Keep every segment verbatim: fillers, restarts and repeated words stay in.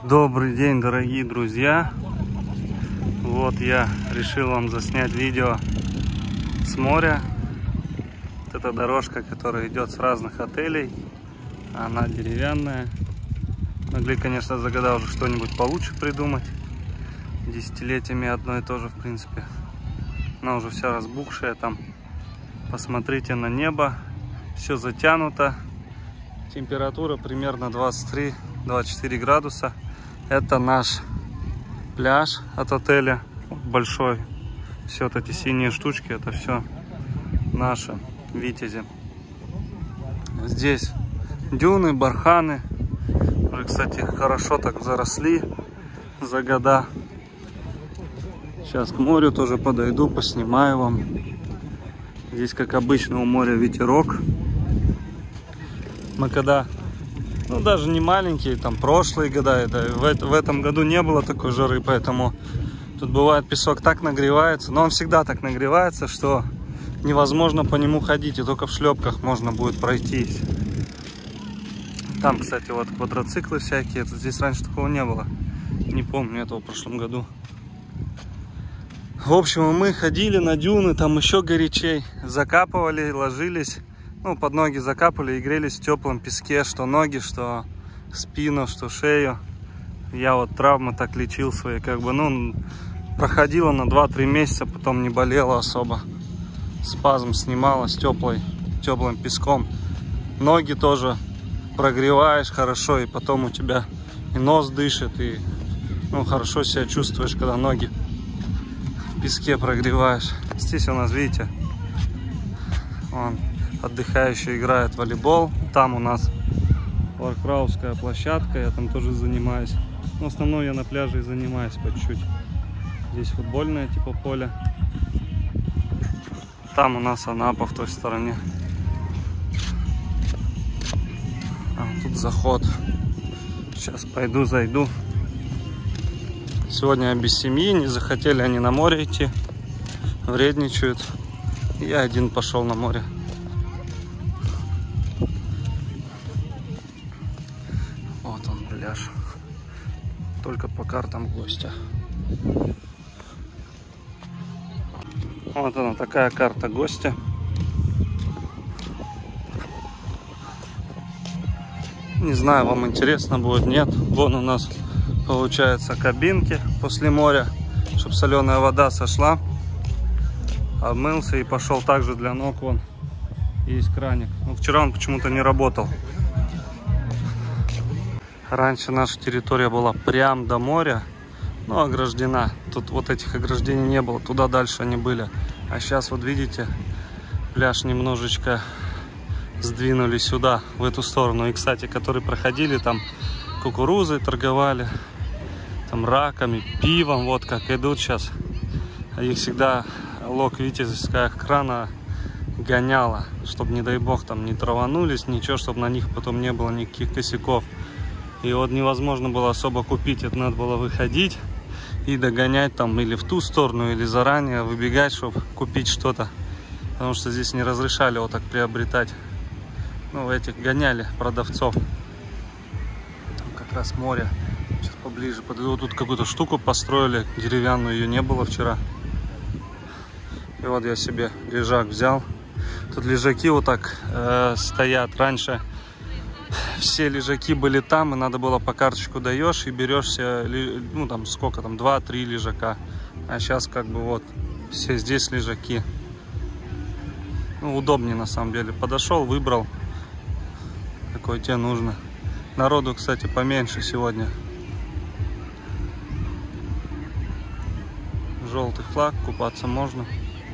Добрый день, дорогие друзья. Вот я решил вам заснять видео с моря. Вот эта дорожка, которая идет с разных отелей, она деревянная. Могли, конечно, за года уже что-нибудь получше придумать. Десятилетиями одно и то же, в принципе. Она уже вся разбухшая там. Посмотрите на небо, все затянуто. Температура примерно двадцать три — двадцать четыре градуса. Это наш пляж от отеля большой. Все вот эти синие штучки, это все наши Витязи. Здесь дюны, барханы. Уже, кстати, хорошо так заросли за года. Сейчас к морю тоже подойду, поснимаю вам. Здесь, как обычно, у моря ветерок. Мы когда, ну даже не маленькие, там прошлые года, это, в, в этом году не было такой жары, поэтому тут бывает песок так нагревается, но он всегда так нагревается, что невозможно по нему ходить, и только в шлепках можно будет пройтись. Там, кстати, вот квадроциклы всякие, это здесь раньше такого не было, не помню этого в прошлом году. В общем, мы ходили на дюны, там еще горячей, закапывали, ложились. Ну, под ноги закапали и грелись в теплом песке, что ноги, что спину, что шею. Я вот травмы так лечил свои, как бы, ну, проходило на два-три месяца, потом не болело особо. Спазм снималось теплой, теплым песком. Ноги тоже прогреваешь хорошо, и потом у тебя и нос дышит, и, ну, хорошо себя чувствуешь, когда ноги в песке прогреваешь. Здесь у нас, видите, вон, отдыхающие играют в волейбол. Там у нас варкраусская площадка, я там тоже занимаюсь. Но в основном я на пляже и занимаюсь по чуть-чуть. Здесь футбольное типа поле. Там у нас Анапа в той стороне. А, тут заход. Сейчас пойду, зайду. Сегодня я без семьи, не захотели они на море идти. Вредничают. Я один пошел на море. Вот он, пляж. Только по картам гостя. Вот она, такая карта гостя. Не знаю, вам интересно будет, нет. Вон у нас получается кабинки после моря, чтобы соленая вода сошла. Обмылся и пошел также для ног. Вон есть краник. Но вчера он почему-то не работал. Раньше наша территория была прям до моря, но ограждена. Тут вот этих ограждений не было, туда дальше они были. А сейчас вот видите, пляж немножечко сдвинули сюда, в эту сторону. И, кстати, которые проходили, там кукурузой торговали, там раками, пивом, вот как идут сейчас. А их всегда лок витязевская охрана гоняла, чтобы, не дай бог, там не траванулись, ничего, чтобы на них потом не было никаких косяков. И вот невозможно было особо купить, это надо было выходить и догонять там или в ту сторону, или заранее выбегать, чтобы купить что-то. Потому что здесь не разрешали вот так приобретать. Ну, этих гоняли продавцов. Там как раз море. Сейчас поближе подойду. Тут какую-то штуку построили, деревянную, ее не было вчера. И вот я себе лежак взял. Тут лежаки вот так э, стоят. Раньше все лежаки были там, и надо было по карточку даешь и берешься, ну там сколько там, два-три лежака. А сейчас как бы вот все здесь лежаки. Ну, удобнее на самом деле. Подошел, выбрал, какой тебе нужно. Народу, кстати, поменьше сегодня. Желтый флаг, купаться можно.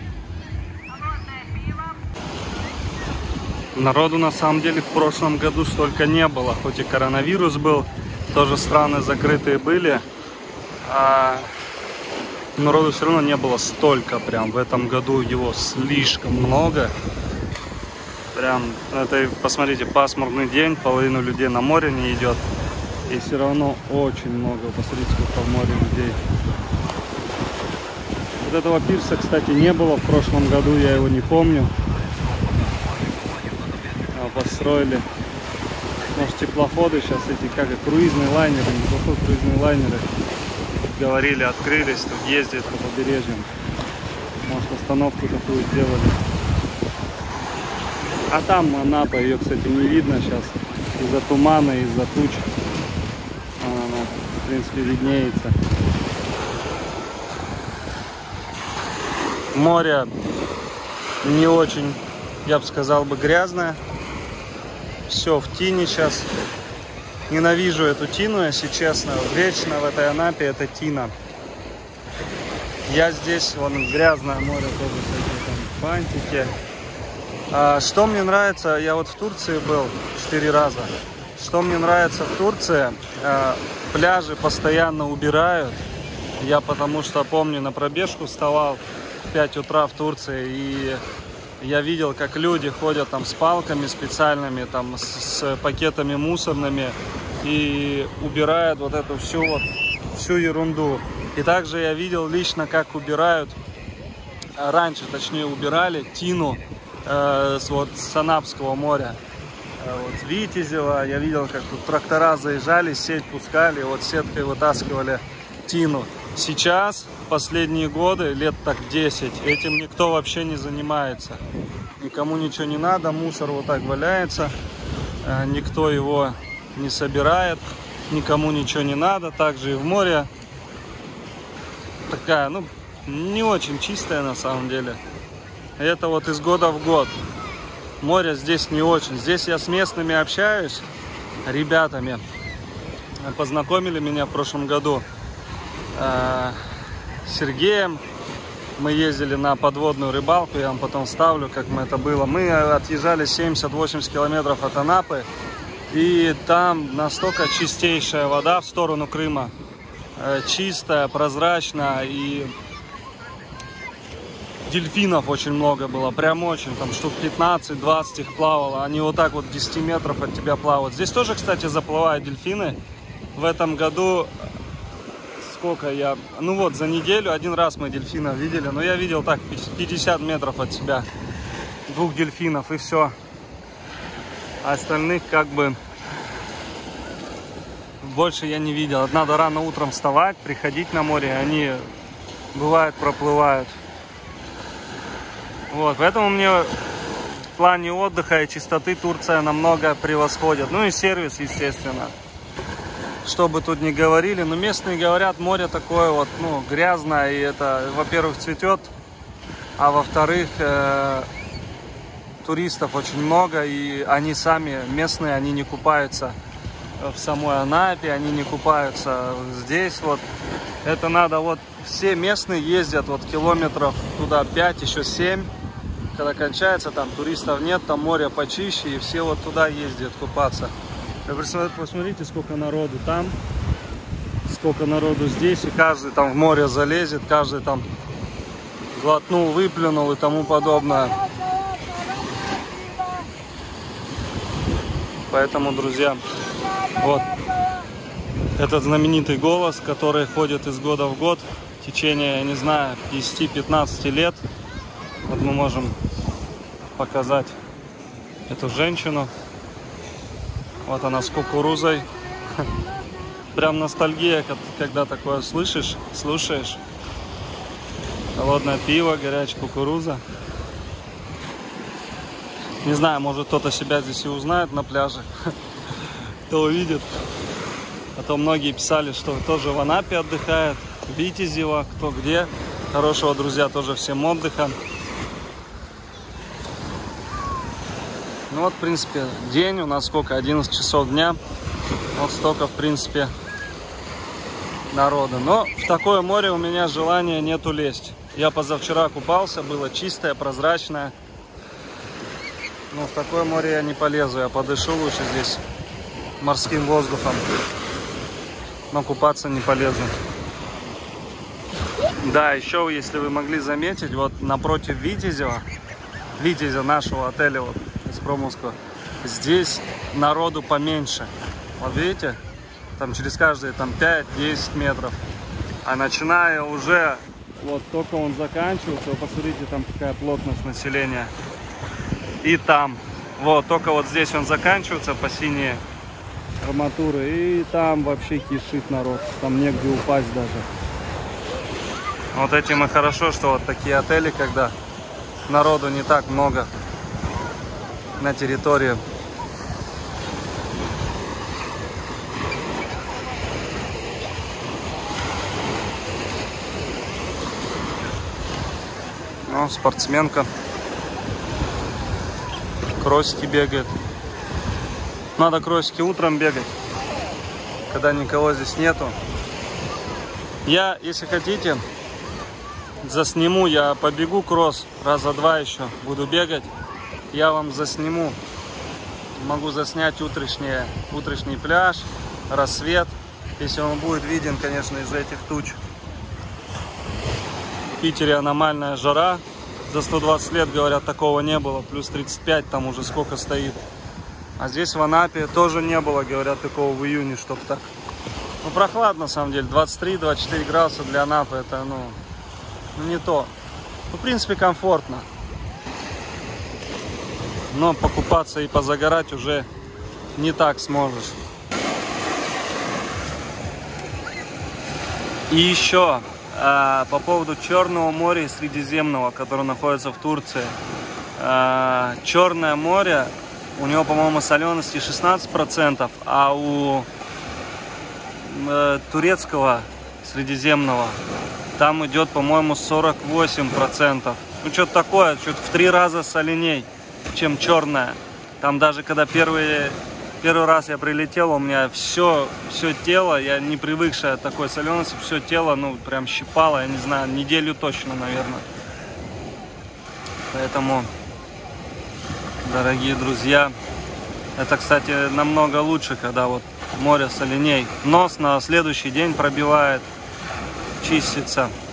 Народу на самом деле в прошлом году столько не было, хоть и коронавирус был, тоже страны закрытые были, а народу все равно не было столько прям. В этом году его слишком много. Прям, это, посмотрите, пасмурный день, половину людей на море не идет, и все равно очень много. Посмотрите, сколько в море людей. Вот этого пирса, кстати, не было в прошлом году, я его не помню. Построили Может, теплоходы сейчас эти, как и круизные лайнеры, неплохой круизные лайнеры, говорили, открылись, тут ездят по побережьям. Может, остановку такую сделали. А там Анапа, ее, кстати, не видно сейчас из-за тумана, из-за туч. Она, в принципе, виднеется. Море не очень, я бы сказал, бы грязное. Все в тине сейчас. Ненавижу эту тину, если честно. Вечно в этой Анапе это тина. Я здесь, вон грязное море, тоже всякие там фантики. А, что мне нравится, я вот в Турции был четыре раза. Что мне нравится в Турции, а, пляжи постоянно убирают. Я потому что помню, на пробежку вставал в пять утра в Турции, и я видел, как люди ходят там с палками специальными, там с, с пакетами мусорными и убирают вот эту всю вот всю ерунду. И также я видел лично, как убирают, раньше точнее убирали тину э, с, вот, с Анапского моря. Э, вот с Витязева я видел, как тут трактора заезжали, сеть пускали, вот сеткой вытаскивали тину. Сейчас, последние годы, лет так десять, этим никто вообще не занимается. Никому ничего не надо, мусор вот так валяется, э, никто его не собирает, никому ничего не надо. Также и в море такая, ну, не очень чистая на самом деле. Это вот из года в год. Море здесь не очень. Здесь я с местными общаюсь, ребятами. Познакомили меня в прошлом году э, с Сергеем. Мы ездили на подводную рыбалку, я вам потом вставлю, как мы это было. Мы отъезжали семьдесят-восемьдесят километров от Анапы. И там настолько чистейшая вода в сторону Крыма. Чистая, прозрачная, и дельфинов очень много было, прям очень, там штук пятнадцать-двадцать их плавало, они вот так вот десять метров от тебя плавают. Здесь тоже, кстати, заплывают дельфины. В этом году, сколько я, ну вот за неделю один раз мы дельфинов видели, но я видел так пятьдесят метров от себя, двух дельфинов, и все. А остальных как бы больше я не видел. Надо рано утром вставать, приходить на море, они бывают проплывают. Вот, поэтому мне в плане отдыха и чистоты Турция намного превосходит. Ну и сервис, естественно. Что бы тут ни говорили, но местные говорят, море такое вот, ну, грязное, и это, во-первых, цветет, а во-вторых, э, туристов очень много, и они сами, местные, они не купаются в самой Анапе, они не купаются здесь вот. Это надо, вот все местные ездят вот километров туда пять, еще семь. Когда кончается, там туристов нет, там море почище, и все вот туда ездят купаться. Посмотрите, сколько народу там, сколько народу здесь, и каждый там в море залезет, каждый там глотнул, выплюнул и тому подобное. Поэтому, друзья, вот этот знаменитый голос, который ходит из года в год в течение, я не знаю, десяти-пятнадцати лет. Вот мы можем показать эту женщину. Вот она с кукурузой. Прям ностальгия, когда такое слышишь, слушаешь. Холодное пиво, горячая кукуруза. Не знаю, может кто-то себя здесь и узнает на пляже. Кто увидит. А то многие писали, что тоже в Анапе отдыхает, в Витязево, кто где. Хорошего, друзья, тоже всем отдыха. Ну вот, в принципе, день у нас сколько? одиннадцать часов дня. Вот столько, в принципе, народа. Но в такое море у меня желания нету лезть. Я позавчера купался, было чистое, прозрачное. Но в такое море я не полезу. Я подышу лучше здесь морским воздухом. Но купаться не полезу. Да, еще, если вы могли заметить, вот напротив Витязева, Витязя нашего отеля, вот, из Промовского, здесь народу поменьше. Вот видите, там через каждые там пять-десять метров. А начиная уже, вот только он заканчивается, вы посмотрите, там какая плотность населения. И там, вот, только вот здесь он заканчивается по синей арматуры. И там вообще кишит народ. Там негде упасть даже. Вот этим и хорошо, что вот такие отели, когда народу не так много на территории. Ну, спортсменка. Кроссики бегает. Надо кроссики утром бегать, когда никого здесь нету. Я, если хотите, засниму, я побегу кросс раза два еще, буду бегать. Я вам засниму. Могу заснять утренний, утренний пляж, рассвет, если он будет виден, конечно, из-за этих туч. В Питере аномальная жара. За сто двадцать лет, говорят, такого не было. Плюс тридцать пять там уже сколько стоит. А здесь в Анапе тоже не было, говорят, такого в июне, чтобы так. Ну, прохладно, на самом деле. двадцать три — двадцать четыре градуса для Анапы. Это, ну, ну, не то. Ну, в принципе, комфортно. Но покупаться и позагорать уже не так сможешь. И еще... А, по поводу Черного моря и Средиземного, которое находится в Турции. А, Черное море, у него, по-моему, солености шестнадцать процентов, а у э, турецкого Средиземного там идет, по-моему, сорок восемь процентов. Ну, что-то такое, что-то в три раза соленей, чем черное. Там даже когда первые... Первый раз я прилетел, у меня все, все тело, я не привыкшая от такой солености, все тело, ну, прям щипало, я не знаю, неделю точно, наверное. Поэтому, дорогие друзья, это, кстати, намного лучше, когда вот море соленей. Нос на следующий день пробивает, чистится.